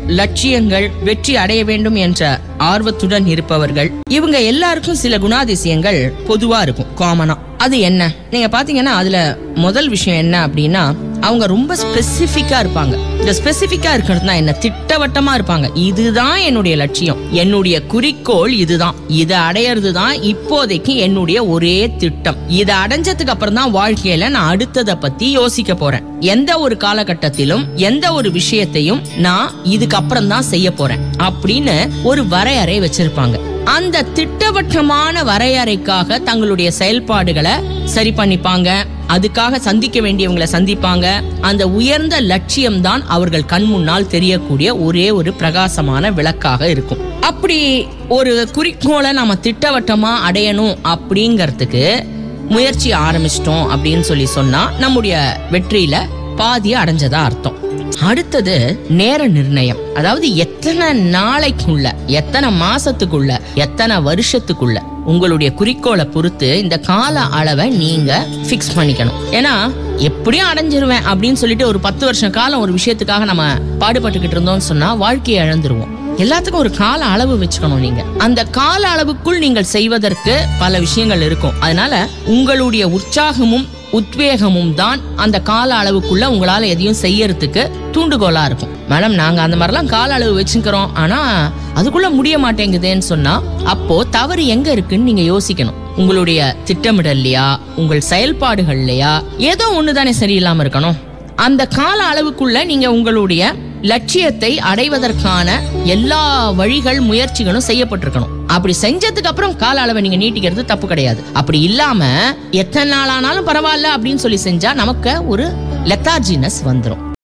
லட்சியங்கள், வெற்றி அடைய வேண்டும் என்ற ஆர்வத்துடன் இருப்பவர்கள், இவங்க எல்லாருக்கும் சில குணாதிசயங்கள் பொதுவா இருக்கும், காமனா. அது என்ன நீங்க பாத்தீங்கன்னா அதுல முதல் விஷயம் என்ன அப்படின்னா, அவங்க ரொம்ப ஸ்பெசிபிக்கா இருப்பாங்க. இந்த ஸ்பெசிபிக்கா இருக்கிறதுனா என்ன, திட்டவட்டமா இருப்பாங்க. இதுதான் என்னுடைய லட்சியம், என்னுடைய குறிக்கோள் இதுதான், இதை அடையிறது தான் இப்போதைக்கு என்னுடைய ஒரே திட்டம். இதை அடைஞ்சதுக்கு அப்புறம் தான் வாழ்க்கையில நான் அடுத்ததை பத்தி யோசிக்க போறேன். எந்த ஒரு காலகட்டத்திலும் எந்த ஒரு விஷயத்தையும் நான் இதுக்கு அப்புறம் தான் செய்ய போறேன் அப்படின்னு ஒரு வரையறை வச்சிருப்பாங்க. அந்த திட்டவட்டமான வரையறைக்காக தங்களுடைய செயல்பாடுகளை சரி பண்ணிப்பாங்க. அதுக்காக சந்திக்க வேண்டியவங்களை சந்திப்பாங்க. அந்த உயர்ந்த லட்சியம் தான் அவர்கள் கண் முன்னால் தெரியக்கூடிய ஒரே ஒரு பிரகாசமான விளக்காக இருக்கும். அப்படி ஒரு குறிக்கோளை நாம திட்டவட்டமா அடையணும் அப்படிங்கறதுக்கு முயற்சி ஆரம்பிச்சிட்டோம் அப்படின்னு சொன்னா நம்முடைய வெற்றியில பாதியை அடைஞ்சதா அர்த்தம். அடுத்தது நேர நிர்ணயம். அதாவது எத்தனை நாளைக்குள்ள, எத்தனை மாசத்துக்குள்ள, எத்தனை வருஷத்துக்குள்ள உங்களுடைய குறிக்கோளை பொறுத்து இந்த கால அளவை நீங்க பிக்ஸ் பண்ணிக்கணும். ஏன்னா எப்படியும் அடைஞ்சிருவேன் அப்படின்னு சொல்லிட்டு ஒரு 10 வருஷ காலம் ஒரு விஷயத்துக்காக நம்ம பாடுபட்டுக்கிட்டு இருந்தோம்னு சொன்னா வாழ்க்கையை இழந்துருவோம். எல்லாத்துக்கும் ஒரு கால அளவு வச்சுக்கணும். நீங்க அந்த கால அளவுக்குள் நீங்கள் செய்வதற்கு பல விஷயங்கள் இருக்கும். அதனால உங்களுடைய உற்சாகமும் உத்வேகமும் தான் அந்த கால அளவுக்குள்ள உங்களால எதையும் செய்யறதுக்கு தூண்டுகோலா இருக்கும். மேடம் நாங்க அந்த மாதிரிலாம் கால அளவு வச்சுக்கிறோம், ஆனா அதுக்குள்ள முடிய மாட்டேங்குதுன்னு சொன்னா அப்போ தவறு எங்க இருக்குன்னு நீங்க யோசிக்கணும். உங்களுடைய திட்டமிடல்லையா, உங்கள் செயல்பாடுகள்லையா, ஏதோ ஒண்ணுதானே சரியில்லாம இருக்கணும். அந்த கால அளவுக்குள்ள நீங்க உங்களுடைய லட்சியத்தை அடைவதற்கான எல்லா வழிகள், முயற்சிகளும் செய்யப்பட்டிருக்கணும். அப்படி செஞ்சதுக்கு அப்புறம் கால அளவை நீங்க நீட்டிக்கிறது தப்பு கிடையாது. அப்படி இல்லாம எத்தனை நாள் ஆனாலும் பரவாயில்ல அப்படின்னு சொல்லி செஞ்சா நமக்கு ஒரு லெத்தார்ஜினஸ் வந்துடும்.